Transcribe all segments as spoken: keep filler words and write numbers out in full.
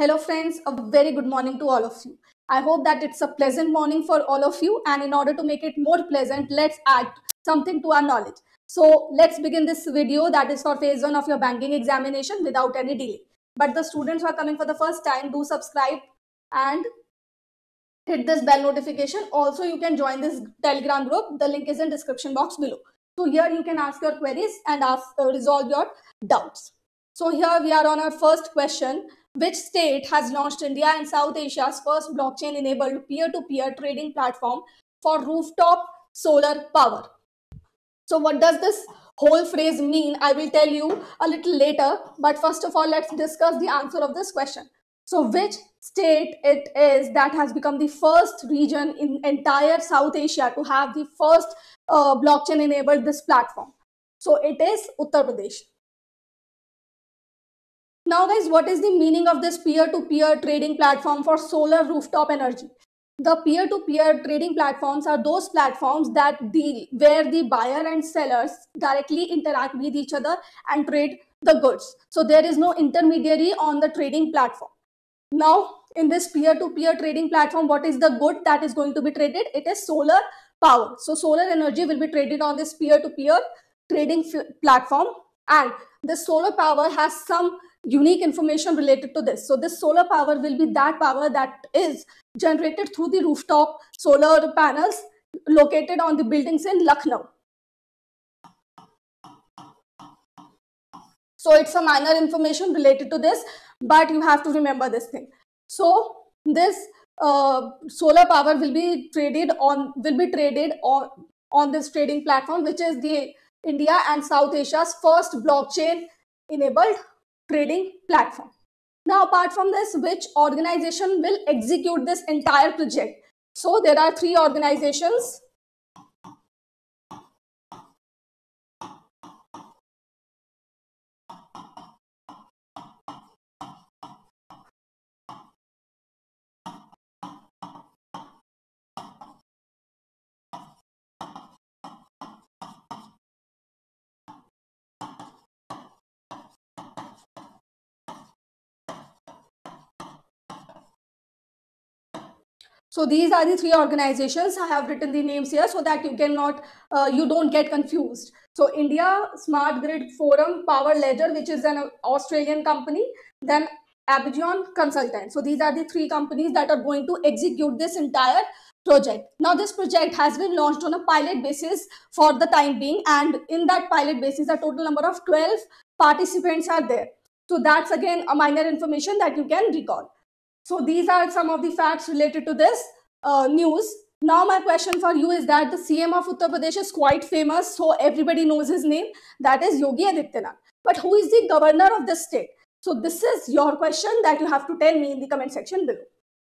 Hello friends, a very good morning to all of you. I hope that it's a pleasant morning for all of you, and in order to make it more pleasant, let's add something to our knowledge. So let's begin this video that is for phase one of your banking examination without any delay. But the students who are coming for the first time, do subscribe and hit this bell notification. Also, you can join this Telegram group. The link is in description box below. So here you can ask your queries and ask, uh, resolve your doubts. So here we are on our first question. Which state has launched India and South Asia's first blockchain-enabled peer-to-peer trading platform for rooftop solar power? So what does this whole phrase mean? I will tell you a little later. But first of all, let's discuss the answer of this question. So which state it is that has become the first region in entire South Asia to have the first uh, blockchain-enabled this platform? So it is Uttar Pradesh. Now guys, what is the meaning of this peer-to-peer trading platform for solar rooftop energy? The peer-to-peer trading platforms are those platforms that deal where the buyer and sellers directly interact with each other and trade the goods. So there is no intermediary on the trading platform. Now in this peer-to-peer trading platform, what is the good that is going to be traded? It is solar power. So solar energy will be traded on this peer-to-peer trading platform, and this solar power has some unique information related to this. So this solar power will be that power that is generated through the rooftop solar panels located on the buildings in Lucknow. So it's a minor information related to this, but you have to remember this thing. So this uh, solar power will be traded on will be traded on on this trading platform, which is the India and South Asia's first blockchain enabled trading platform. Now, apart from this, which organization will execute this entire project? So there are three organizations. So these are the three organizations. I have written the names here so that you cannot, uh, you don't get confused. So India Smart Grid Forum Power Ledger, which is an Australian company, then Abidjan Consultant. So these are the three companies that are going to execute this entire project. Now this project has been launched on a pilot basis for the time being, and in that pilot basis, a total number of twelve participants are there. So that's again a minor information that you can recall. So these are some of the facts related to this uh, news. Now my question for you is that the C M of Uttar Pradesh is quite famous, so everybody knows his name. That is Yogi Adityanath. But who is the governor of this state? So this is your question that you have to tell me in the comment section below.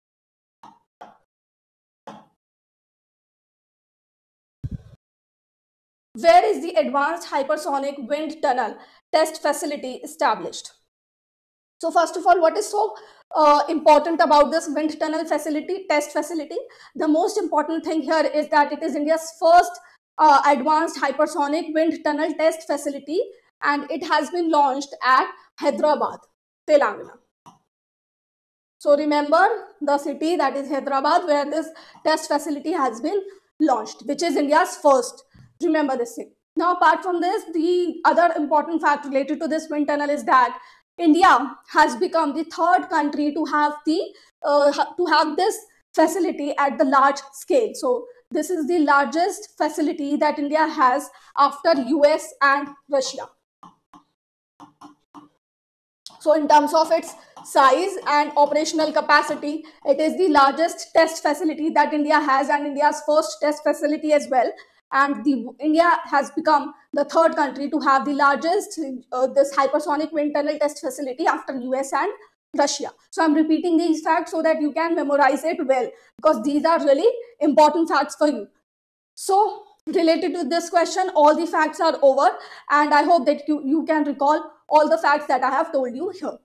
Where is the Advanced Hypersonic Wind Tunnel Test Facility established? So first of all, what is so uh, important about this wind tunnel facility, test facility? The most important thing here is that it is India's first uh, advanced hypersonic wind tunnel test facility, and it has been launched at Hyderabad, Telangana. So remember the city, that is Hyderabad, where this test facility has been launched, which is India's first. Remember this thing. Now apart from this, the other important fact related to this wind tunnel is that India has become the third country to have the uh, to have this facility at the large scale. So this is the largest facility that India has after U S and Russia. So in terms of its size and operational capacity, it is the largest test facility that India has, and India's first test facility as well. And the India has become the third country to have the largest uh, this hypersonic wind tunnel test facility after U S and Russia. So I'm repeating these facts so that you can memorize it well, because these are really important facts for you. So related to this question, all the facts are over, and I hope that you, you can recall all the facts that I have told you here.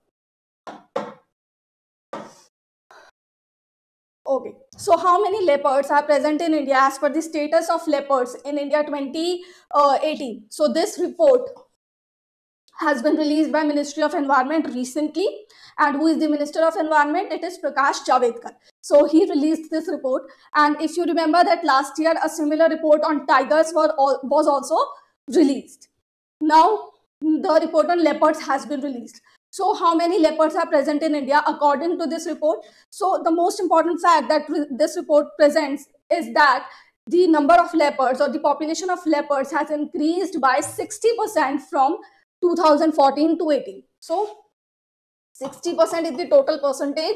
Okay, so how many leopards are present in India as per the status of leopards in India twenty eighteen? So this report has been released by Ministry of Environment recently. And who is the Minister of Environment? It is Prakash Javadekar. So he released this report. And if you remember that last year, a similar report on tigers were all, was also released. Now, the report on leopards has been released. So how many leopards are present in India according to this report? So the most important fact that this report presents is that the number of leopards or the population of leopards has increased by sixty percent from two thousand fourteen to eighteen. So sixty percent is the total percentage.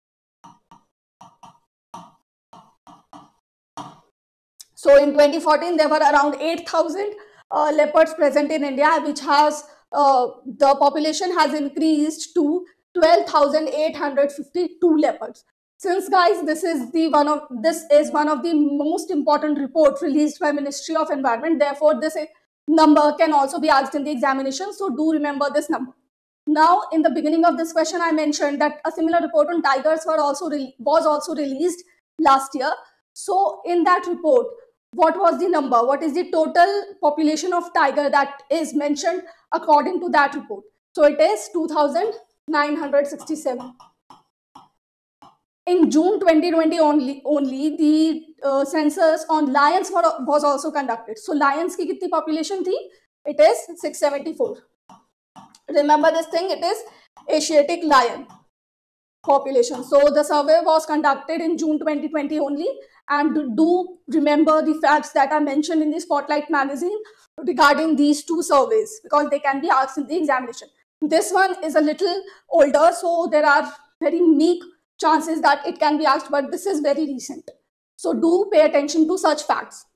So in twenty fourteen, there were around eight thousand uh, leopards present in India, which has uh, the population has increased to twelve thousand eight hundred fifty-two leopards. Since guys, this is the one of this is one of the most important reports released by Ministry of Environment. Therefore, this number can also be asked in the examination. So do remember this number. Now, in the beginning of this question, I mentioned that a similar report on tigers were also was also released last year. So in that report, what was the number? What is the total population of tiger that is mentioned according to that report? So it is two thousand nine hundred sixty-seven. In June twenty twenty only, only the uh, census on lions were, was also conducted. So lions ki kitni population thi? It is six seventy-four. Remember this thing, it is Asiatic lion population. So the survey was conducted in June twenty twenty only. And do remember the facts that are mentioned in the Spotlight magazine regarding these two surveys, because they can be asked in the examination. This one is a little older, so there are very meek chances that it can be asked, but this is very recent. So do pay attention to such facts.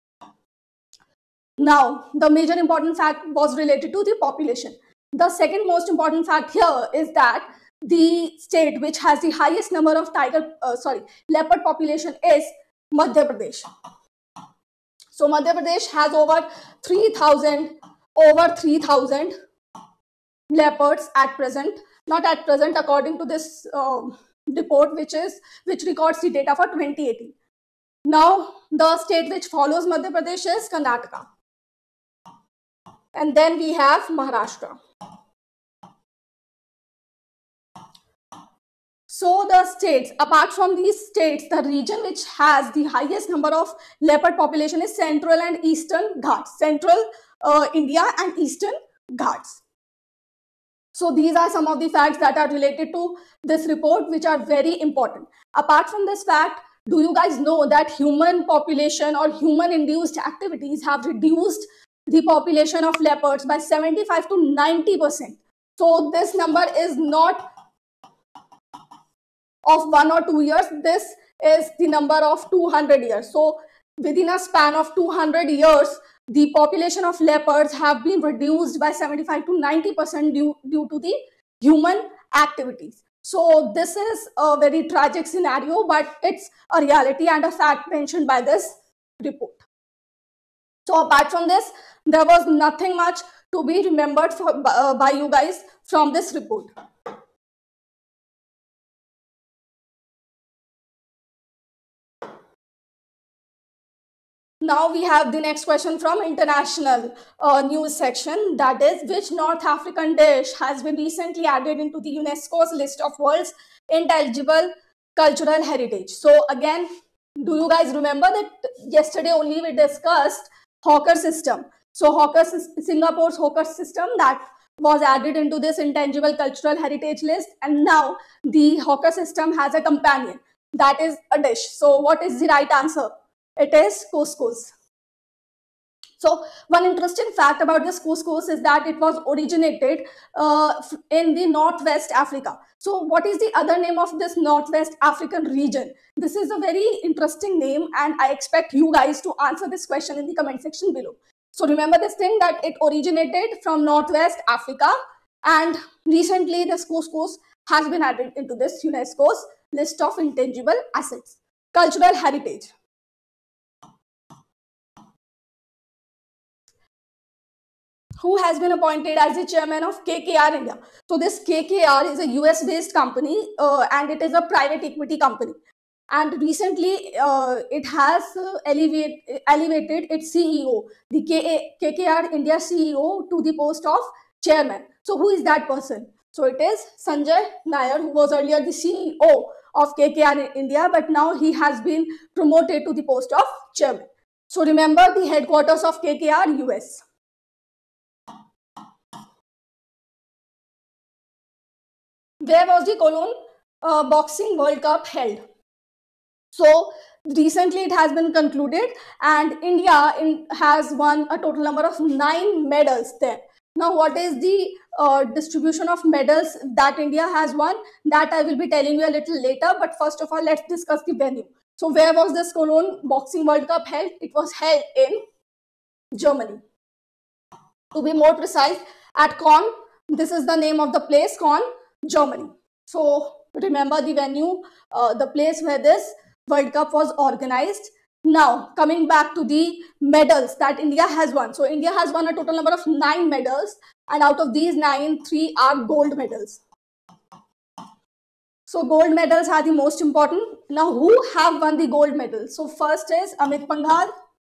Now, the major important fact was related to the population. The second most important fact here is that the state which has the highest number of tiger, uh, sorry, leopard population is Madhya Pradesh. So Madhya Pradesh has over three thousand, over three thousand leopards at present. Not at present, according to this uh, report, which is which records the data for twenty eighteen. Now, the state which follows Madhya Pradesh is Karnataka. And then we have Maharashtra. So the states, apart from these states, the region which has the highest number of leopard population is Central and Eastern Ghats. Central uh, India and Eastern Ghats. So these are some of the facts that are related to this report, which are very important. Apart from this fact, do you guys know that human population or human induced activities have reduced the population of leopards by seventy-five to ninety percent? So this number is not of one or two years. This is the number of two hundred years. So within a span of two hundred years, the population of leopards have been reduced by seventy-five to ninety percent due, due to the human activities. So this is a very tragic scenario, but it's a reality and a fact mentioned by this report. So apart from this, there was nothing much to be remembered for, uh, by you guys from this report. Now we have the next question from international uh, news section, that is, which North African dish has been recently added into the UNESCO's list of world's intangible cultural heritage? So again, do you guys remember that yesterday only we discussed hawker system? So hawker, Singapore's hawker system that was added into this intangible cultural heritage list, and now the hawker system has a companion, that is a dish. So what is the right answer? It is couscous. So one interesting fact about this couscous is that it was originated uh, in the Northwest Africa. So what is the other name of this Northwest African region? This is a very interesting name, and I expect you guys to answer this question in the comment section below. So remember this thing, that it originated from Northwest Africa, and recently this couscous has been added into this UNESCO's list of intangible assets, cultural heritage. Who has been appointed as the chairman of K K R India? So this K K R is a U S based company uh, and it is a private equity company. And recently uh, it has uh, elevate, elevated its C E O, the K K R India C E O, to the post of chairman. So who is that person? So it is Sanjay Nair, who was earlier the C E O of K K R in India, but now he has been promoted to the post of chairman. So remember the headquarters of K K R, U S. Where was the Cologne uh, Boxing World Cup held? So recently it has been concluded, and India in, has won a total number of nine medals there. Now, what is the uh, distribution of medals that India has won? That I will be telling you a little later. But first of all, let's discuss the venue. So where was this Cologne Boxing World Cup held? It was held in Germany. To be more precise, at Bonn. This is the name of the place, Bonn, Germany. So remember the venue, uh, the place where this World Cup was organized. Now, coming back to the medals that India has won. So India has won a total number of nine medals, and out of these nine, three are gold medals. So gold medals are the most important. Now, who have won the gold medals? So first is Amit Panghal.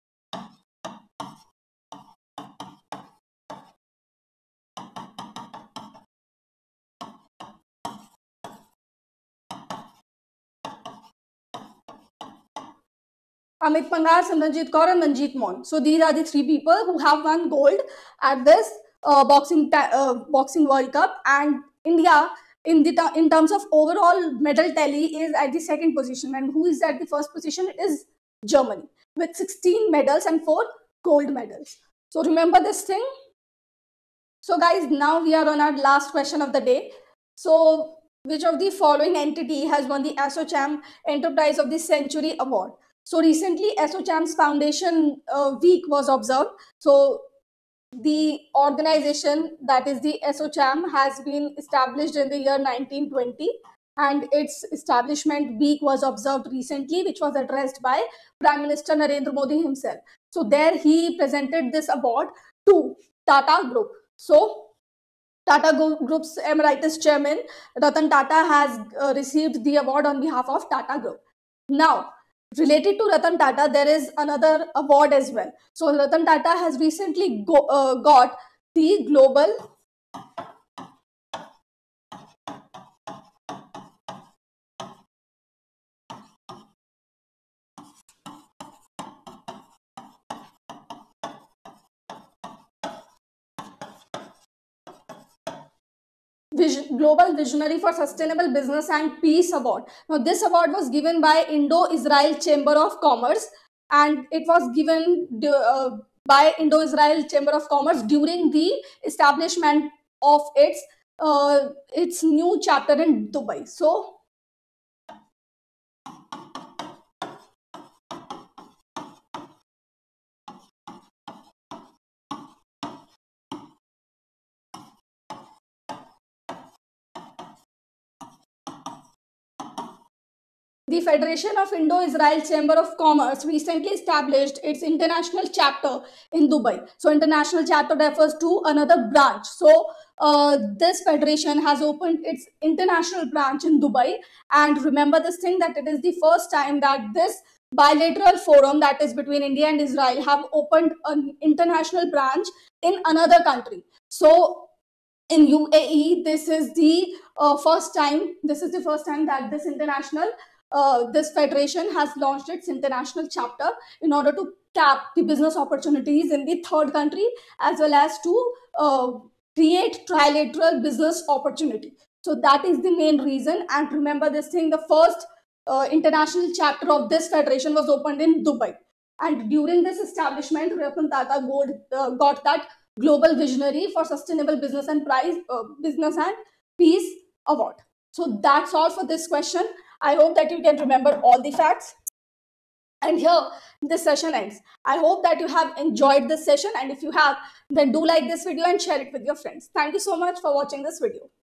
Amit Panghal, Simranjit Kaur, and Manjeet Mon. So these are the three people who have won gold at this uh, boxing uh, boxing World Cup. And India, in the in terms of overall medal tally, is at the second position. And who is at the first position? It is Germany with sixteen medals and four gold medals. So remember this thing. So guys, now we are on our last question of the day. So which of the following entity has won the ASSOCHAM Enterprise of the Century Award? So recently, ASSOCHAM's Foundation uh, Week was observed. So the organization, that is the ASSOCHAM, has been established in the year nineteen twenty, and its establishment week was observed recently, which was addressed by Prime Minister Narendra Modi himself. So there he presented this award to Tata Group. So Tata Group's Emeritus Chairman Ratan Tata has uh, received the award on behalf of Tata Group. Now, related to Ratan Tata, there is another award as well. So Ratan Tata has recently go, uh, got the Global Vision, Global Visionary for Sustainable Business and Peace Award. Now, this award was given by Indo-Israel Chamber of Commerce, and it was given uh, by Indo-Israel Chamber of Commerce during the establishment of its uh, its new chapter in Dubai. So, the Federation of Indo-Israel Chamber of Commerce recently established its international chapter in Dubai. So international chapter refers to another branch. So uh, this federation has opened its international branch in Dubai. And remember this thing, that it is the first time that this bilateral forum, that is between India and Israel, have opened an international branch in another country. So in U A E, this is the uh, first time, this is the first time that this international Uh, this federation has launched its international chapter in order to tap the business opportunities in the third country, as well as to uh, create trilateral business opportunity. So that is the main reason. And remember this thing, the first uh, international chapter of this federation was opened in Dubai. And during this establishment, Ratan Tata got, uh, got that Global Visionary for Sustainable Business and Prize, uh, Business and Peace Award. So that's all for this question. I hope that you can remember all the facts. And here this session ends. I hope that you have enjoyed this session, and if you have, then do like this video and share it with your friends. Thank you so much for watching this video.